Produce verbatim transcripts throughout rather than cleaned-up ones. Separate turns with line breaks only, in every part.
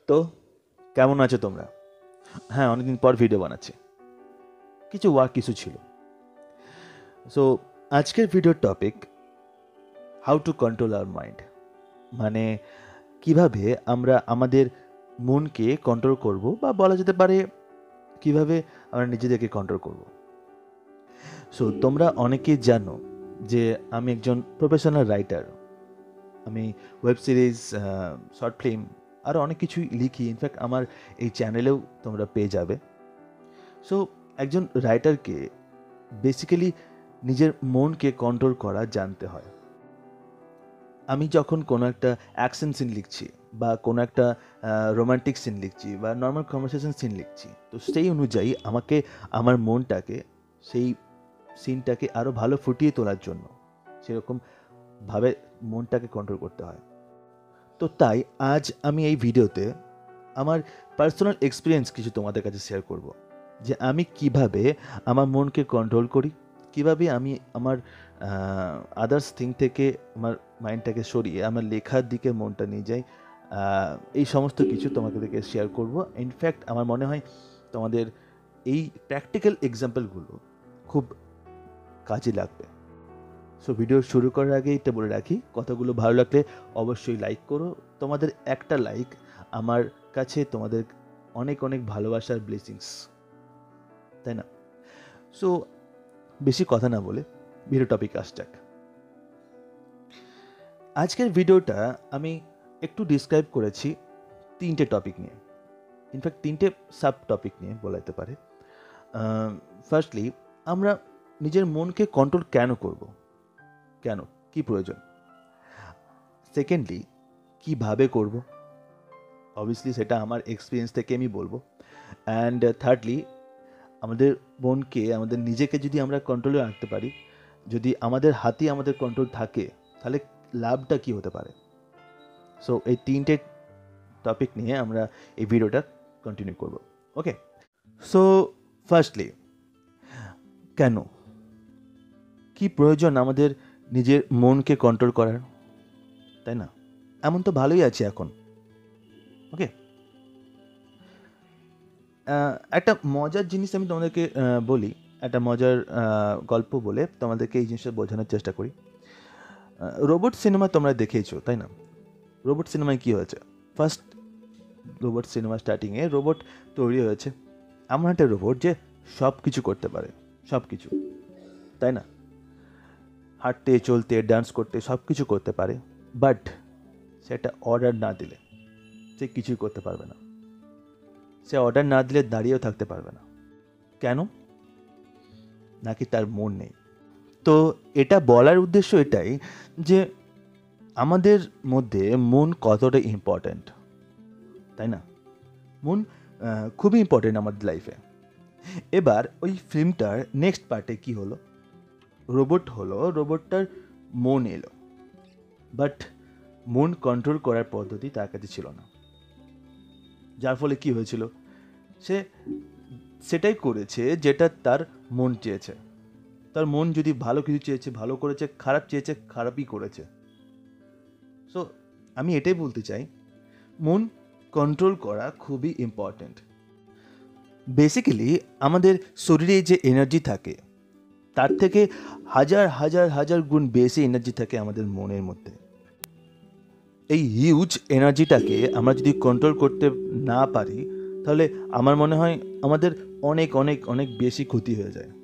তো কেমন আছো তোমরা? হ্যাঁ, অনেকদিন পর ভিডিও বানাচ্ছি। কিছু ওয়ার্ক কিছু ছিল। সো আজকের ভিডিওর topic how to control our mind, মানে কিভাবে আমরা আমাদের মনকে কন্ট্রোল করব, বা বলা যেতে পারে কিভাবে আমরা নিজেদেরকে কন্ট্রোল করব। সো তোমরা অনেকেই জানো যে আমি একজন প্রফেশনাল রাইটার। আমি ওয়েব সিরিজ, শর্ট ফিল্ম, আরও অনেক কিছুই লিখি। ইনফ্যাক্ট আমার এই চ্যানেলেও তোমরা পেয়ে যাবে। সো একজন রাইটারকে বেসিক্যালি নিজের মনকে কন্ট্রোল করা জানতে হয়। আমি যখন কোনো একটা অ্যাকশন সিন লিখছি, বা কোনো একটা রোমান্টিক সিন লিখছি, বা নর্মাল কনভারসেশন সিন লিখছি, তো সেই অনুযায়ী আমাকে আমার মনটাকে সেই সিনটাকে আরও ভালো ফুটিয়ে তোলার জন্য সেরকমভাবে মনটাকে কন্ট্রোল করতে হয়। তো তাই আজ আমি এই ভিডিওতে আমার পার্সোনাল এক্সপিরিয়েন্স কিছু তোমাদের কাছে শেয়ার করব, যে আমি কিভাবে আমার মনকে কন্ট্রোল করি, কিভাবে আমি আমার আদার্স থিং থেকে আমার মাইন্ডটাকে সরিয়ে আমার লেখার দিকে মনটা নিয়ে যাই। এই সমস্ত কিছু তোমাদেরকে শেয়ার করব। ইনফ্যাক্ট আমার মনে হয় তোমাদের এই প্র্যাকটিক্যাল এক্সাম্পলগুলো খুব কাজে লাগবে। সো ভিডিও শুরু করার আগে এটা বলে রাখি, কথাগুলো ভালো লাগলে অবশ্যই লাইক করো। তোমাদের একটা লাইক আমার কাছে তোমাদের অনেক অনেক ভালোবাসার ব্লেসিংস, তাই না? সো বেশি কথা না বলে ভিডিও টপিক আসটাক। আজকের ভিডিওটা আমি একটু ডিসক্রাইব করেছি তিনটে টপিক নিয়ে, ইনফ্যাক্ট তিনটে সাব টপিক নিয়ে বলা যেতে পারে। ফার্স্টলি, আমরা নিজের মনকে কন্ট্রোল কেন করব, কেন, কি প্রয়োজন। সেকেন্ডলি, কিভাবে করব, অবভিয়াসলি সেটা আমার এক্সপিরিয়েন্স থেকে আমি বলবো। অ্যান্ড থার্ডলি, আমাদের মনকে, আমাদের নিজেকে যদি আমরা কন্ট্রোলে রাখতে পারি, যদি আমাদের হাতে আমাদের কন্ট্রোল থাকে, তাহলে লাভটা কি হতে পারে। সো এই তিনটে টপিক নিয়ে আমরা এই ভিডিওটা কন্টিনিউ করব। ওকে, সো ফার্স্টলি, কেন, কি প্রয়োজন আমাদের নিজের মনকে কন্ট্রোল করার, তাই না? এমন তো ভালোই আছে এখন। ওকে, একটা মজার জিনিস আমি তোমাদেরকে বলি, একটা মজার গল্প বলে তোমাদেরকে এই জিনিসটা বোঝানোর চেষ্টা করি। রোবট সিনেমা তোমরা দেখেইছো, তাই না? রোবট সিনেমায় কী হয়েছে? ফার্স্ট রোবট সিনেমা স্টার্টিংয়ে রোবট তৈরি হয়েছে, এমন একটা রোবট যে সব কিছু করতে পারে, সব কিছু, তাই না? হাঁটতে, চলতে, ডান্স করতে, সব কিছু করতে পারে। বাট সেটা অর্ডার না দিলে সে কিছুই করতে পারবে না। সে অর্ডার না দিলে দাঁড়িয়েও থাকতে পারবে না। কেন? নাকি তার মন নেই? তো এটা বলার উদ্দেশ্য এটাই যে আমাদের মধ্যে মন কতটা ইম্পর্ট্যান্ট, তাই না? মন খুবই ইম্পর্ট্যান্ট আমাদের লাইফে। এবার ওই ফিল্মটার নেক্সট পার্টে কি হলো? রোবট হলো, রোবটটার মন এলো, বাট মন কন্ট্রোল করার পদ্ধতি তার কাছে ছিল না। যার ফলে কি হয়েছিল? সে সেটাই করেছে যেটা তার মন চেয়েছে। তার মন যদি ভালো কিছু চেয়েছে ভালো করেছে, খারাপ চেয়েছে খারাপই করেছে। সো আমি এটাই বলতে চাই, মন কন্ট্রোল করা খুবই ইম্পর্ট্যান্ট। বেসিক্যালি আমাদের শরীরে যে এনার্জি থাকে তার থেকে হাজার হাজার হাজার গুণ বেশি এনার্জি থাকে আমাদের মনের মধ্যে। এই হিউজ এনার্জিটাকে আমরা যদি কন্ট্রোল করতে না পারি, তাহলে আমার মনে হয় আমাদের অনেক অনেক অনেক বেশি ক্ষতি হয়ে যায়।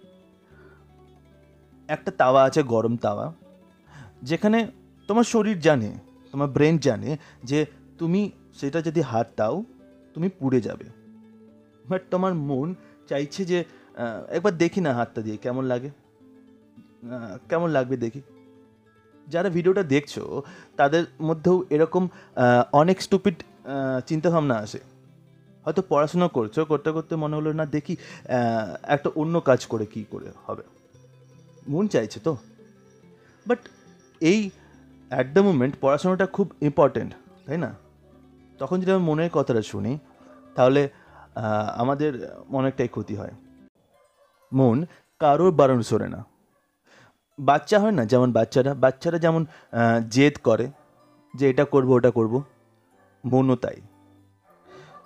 একটা তাওয়া আছে, গরম তাওয়া, যেখানে তোমার শরীর জানে, তোমার ব্রেন জানে যে তুমি সেটা যদি হাত দাও তুমি পুড়ে যাবে, বাট তোমার মন চাইছে যে একবার দেখি না হাতটা দিয়ে কেমন লাগে, কেমন লাগবে দেখি। যারা ভিডিওটা দেখছো তাদের মধ্যেও এরকম অনেক স্টুপিড চিন্তাভাবনা আসে। হয়তো পড়াশোনা করছো, করতে করতে মনে হলো না দেখি একটা অন্য কাজ করে কি করে হবে, মন চাইছে তো। বাট এই অ্যাট দ্য মোমেন্ট পড়াশোনাটা খুব ইম্পর্টেন্ট, তাই না? তখন যদি আমি মনের কথাটা শুনি তাহলে আমাদের অনেকটাই ক্ষতি হয়। মন কারোর বারণ শোনে না। বাচ্চা হয় না, যেমন বাচ্চারা বাচ্চারা যেমন জেদ করে যে এটা করবো ওটা করবো, মনও তাই।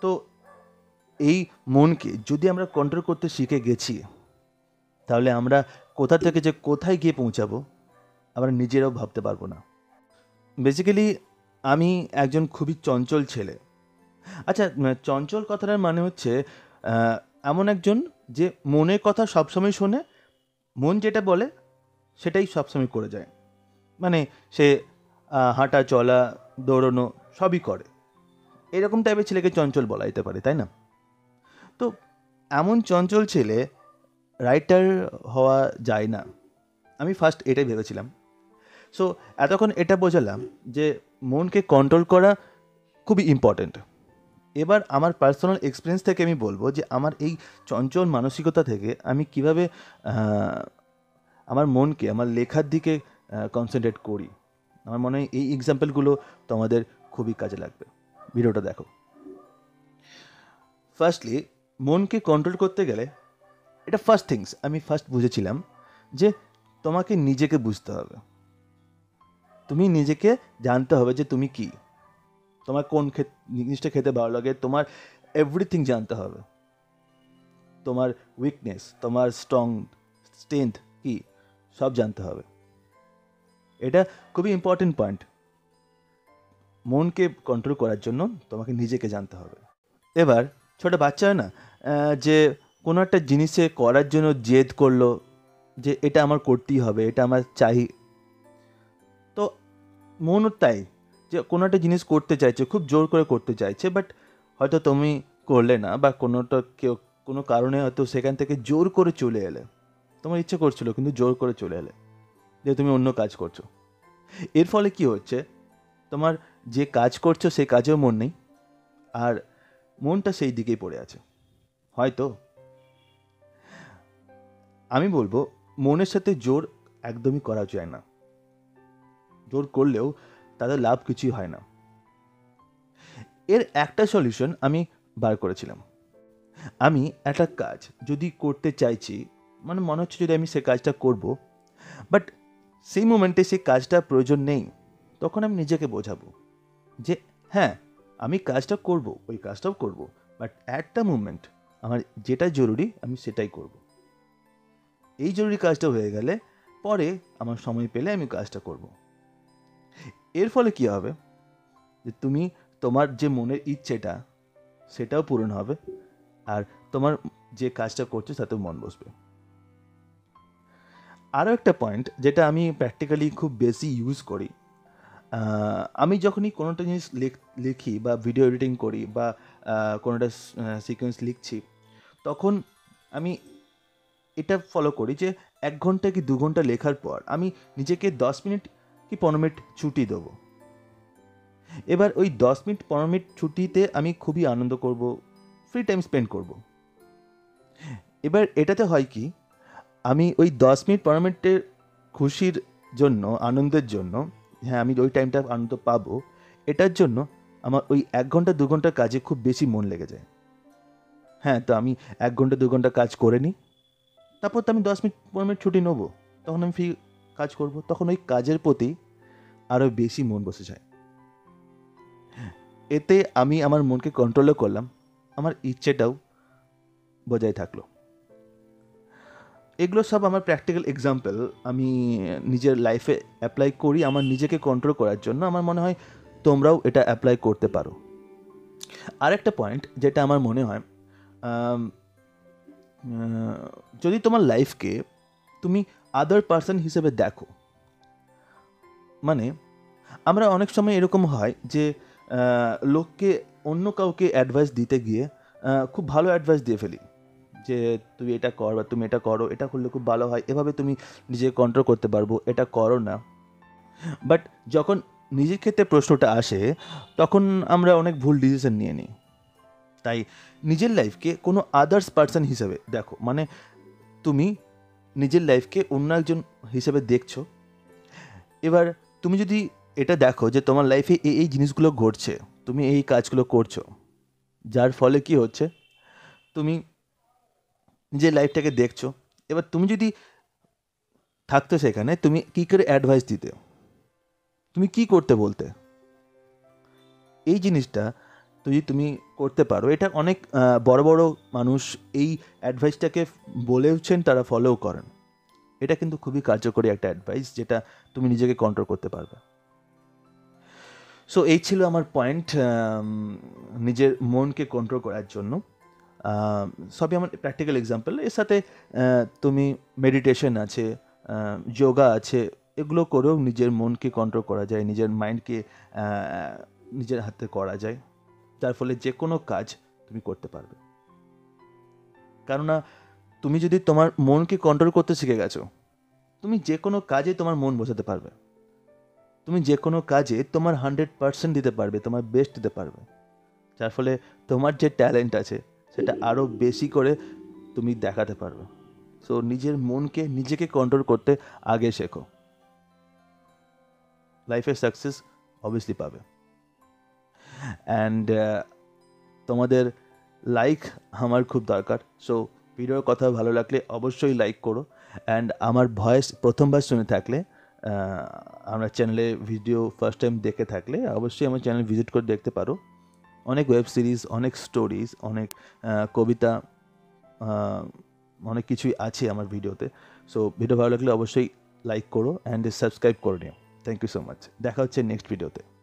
তো এই মনকে যদি আমরা কন্ট্রোল করতে শিখে গেছি, তাহলে আমরা কোথা থেকে যে কোথায় গিয়ে পৌঁছাবো আমরা নিজেরাও ভাবতে পারবো না। বেসিক্যালি আমি একজন খুবই চঞ্চল ছেলে। আচ্ছা, চঞ্চল কথাটার মানে হচ্ছে এমন একজন যে মনের কথা সবসময় শোনে, মন যেটা বলে সেটাই সবসময় করে যায়। মানে সে হাঁটা চলা দৌড়নো সবই করে, এরকম টাইপের ছেলেকে চঞ্চল বলা যেতে পারে, তাই না? তো এমন চঞ্চল ছেলে রাইটার হওয়া যায় না, আমি ফার্স্ট এটাই ভেবেছিলাম। সো এতক্ষণ এটা বোঝালাম যে মনকে কন্ট্রোল করা খুবই ইম্পর্ট্যান্ট। এবার আমার পার্সোনাল এক্সপিরিয়েন্স থেকে আমি বলবো যে আমার এই চঞ্চল মানসিকতা থেকে আমি কিভাবে আমার মনকে আমার লেখার দিকে কনসেন্ট্রেট করি। আমার মনে হয় এই এক্সাম্পলগুলো তোমাদের খুবই কাজে লাগবে। ভিডিওটা দেখো। ফার্স্টলি, মনকে কন্ট্রোল করতে গেলে এটা ফার্স্ট থিংস আমি ফার্স্ট বুঝেছিলাম যে তোমাকে নিজেকে বুঝতে হবে। তুমি নিজেকে জানতে হবে যে তুমি কি, তোমার কোন জিনিসটা খেতে ভালো লাগে, তোমার এভরিথিং জানতে হবে। তোমার উইকনেস, তোমার স্ট্রং স্ট্রেংথ কি, সব জানতে হবে। এটা খুবই ইম্পর্টেন্ট পয়েন্ট। মনকে কন্ট্রোল করার জন্য তোমাকে নিজেকে জানতে হবে। এবার ছোটো বাচ্চা হয় না, যে কোনো একটা জিনিসে করার জন্য জেদ করলো যে এটা আমার করতেই হবে, এটা আমার চাই। তো মনও তাই, যে কোনো একটা জিনিস করতে চাইছে, খুব জোর করে করতে চাইছে, বাট হয়তো তুমি করলে না, বা কোনোটা কেউ কোনো কারণে হয়তো সেখান থেকে জোর করে চলে এলে। তোমার ইচ্ছে করছিল কিন্তু জোর করে চলে এলে, যে তুমি অন্য কাজ করছো। এর ফলে কি হচ্ছে, তোমার যে কাজ করছো সেই কাজেও মন নেই, আর মনটা সেই দিকেই পড়ে আছে। হয়তো আমি বলবো মনের সাথে জোর একদমই করা যায় না। জোর করলেও তাদের লাভ কিছুই হয় না। এর একটা সলিউশন আমি বার করেছিলাম। আমি একটা কাজ যদি করতে চাইছি, মানে মনে হচ্ছে যদি আমি সে কাজটা করব, বাট সেই মোমেন্টে সেই কাজটা প্রয়োজন নেই, তখন আমি নিজেকে বোঝাবো যে হ্যাঁ আমি কাজটা করব, ওই কাজটাও করব, বাট অ্যাট দ্য মোমেন্ট আমার যেটা জরুরি আমি সেটাই করব। এই জরুরি কাজটা হয়ে গেলে পরে আমার সময় পেলে আমি কাজটা করব। এর ফলে কি হবে, যে তুমি তোমার যে মনের ইচ্ছেটা সেটাও পূরণ হবে, আর তোমার যে কাজটা করছো তাতেও মন বসবে। আরও একটা পয়েন্ট যেটা আমি প্র্যাকটিক্যালি খুব বেশি ইউজ করি, আমি যখনই কোনোটা জিনিস লিখি বা ভিডিও এডিটিং করি বা কোনোটা সিকোয়েন্স লিখছি, তখন আমি এটা ফলো করি যে এক ঘন্টা কি দু ঘন্টা লেখার পর আমি নিজেকে দশ মিনিট কি পনেরো মিনিট ছুটি দেবো। এবার ওই দশ মিনিট পনেরো মিনিট ছুটিতে আমি খুবই আনন্দ করব, ফ্রি টাইম স্পেন্ড করব। এবার এটাতে হয় কি, আমি ওই দশ মিনিট পনেরো মিনিটের খুশির জন্য, আনন্দের জন্য, হ্যাঁ আমি ওই টাইমটা আনন্দ পাবো, এটার জন্য আমার ওই এক ঘন্টা দু ঘন্টার কাজে খুব বেশি মন লেগে যায়। হ্যাঁ, তো আমি এক ঘন্টা দু ঘন্টা কাজ করে নিই, তারপর তো আমি দশ মিনিট পনেরো মিনিট ছুটি নেবো, তখন আমি ফ্রি কাজ করব, তখন ওই কাজের প্রতি আরও বেশি মন বসে যায়। এতে আমি আমার মনকে কন্ট্রোলও করলাম, আমার ইচ্ছেটাও বজায় থাকলো। এগুলো সব আমার প্র্যাকটিক্যাল এক্সাম্পল, আমি নিজের লাইফে অ্যাপ্লাই করি আমার নিজেকে কন্ট্রোল করার জন্য। আমার মনে হয় তোমরাও এটা অ্যাপ্লাই করতে পারো। আরেকটা পয়েন্ট যেটা আমার মনে হয়, যদি তোমার লাইফকে তুমি আদার পার্সন হিসেবে দেখো, মানে আমরা অনেক সময় এরকম হয় যে লোককে অন্য কাউকে অ্যাডভাইস দিতে গিয়ে খুব ভালো অ্যাডভাইস দিয়ে ফেলি, যে তুই এটা কর বা তুমি এটা করো, এটা করলে খুব ভালো হয়, এভাবে তুমি নিজেকে কন্ট্রোল করতে পারবো, এটা করো না। বাট যখন নিজের ক্ষেত্রে প্রশ্নটা আসে তখন আমরা অনেক ভুল ডিসিশন নিয়ে নিই। তাই নিজের লাইফকে কোনো আদার্স পার্সন হিসেবে দেখো, মানে তুমি নিজের লাইফকে অন্য একজন হিসেবে দেখছো। এবার তুমি যদি এটা দেখো যে তোমার লাইফে এই এই জিনিসগুলো ঘটছে, তুমি এই কাজগুলো করছো, যার ফলে কি হচ্ছে, তুমি নিজের লাইফটাকে দেখছো। এবার তুমি যদি থাকতো সেখানে, তুমি কী করে অ্যাডভাইস দিতে, তুমি কি করতে বলতে, এই জিনিসটা তো যদি তুমি করতে পারো, এটা অনেক আহ, বড় বড় মানুষ এই অ্যাডভাইসটাকে বলেওছেন, তারা ফলোও করেন। এটা কিন্তু খুবই কার্যকরী একটা অ্যাডভাইস, যেটা তুমি নিজেকে কন্ট্রোল করতে পারবে। সো এই ছিল আমার পয়েন্ট নিজের মনকে কন্ট্রোল করার জন্য। আহ, সবই আমার প্র্যাকটিক্যাল এক্সাম্পল। এর সাথে আহ, তুমি মেডিটেশন আছে, যোগা আছে, এগুলো করেও নিজের মনকে কন্ট্রোল করা যায়, নিজের মাইন্ডকে নিজের হাতে করা যায়, যার ফলে যে কোনো কাজ তুমি করতে পারবে। কেননা তুমি যদি তোমার মনকে কন্ট্রোল করতে শিখে গেছো, তুমি যে কোনো কাজে তোমার মন বোঝাতে পারবে, তুমি যে কোনো কাজে তোমার হান্ড্রেড পার্সেন্ট দিতে পারবে, তোমার বেস্ট দিতে পারবে, যার ফলে তোমার যে ট্যালেন্ট আছে সেটা আরও বেশি করে তুমি দেখাতে পারবে। সো নিজের মনকে নিজেকে কন্ট্রোল করতে আগে শেখো, লাইফে সাকসেস অবভিয়াসলি পাবে। অ্যান্ড তোমাদের লাইক আমার খুব দরকার। সো ভিডিওর কথা ভালো লাগলে অবশ্যই লাইক করো। অ্যান্ড আমার ভয়েস প্রথমবার শুনে থাকলে, আমার চ্যানেলে ভিডিও ফার্স্ট টাইম দেখে থাকলে অবশ্যই আমার চ্যানেল ভিজিট করে দেখতে পারো। অনেক ওয়েব সিরিজ, অনেক স্টোরিজ, অনেক কবিতা, অনেক কিছুই আছে আমার ভিডিওতে। সো ভিডিও ভালো লাগলে অবশ্যই লাইক করো অ্যান্ড সাবস্ক্রাইব করে নিও। Thank you so much. দেখা হচ্ছে নেক্সট ভিডিওতে।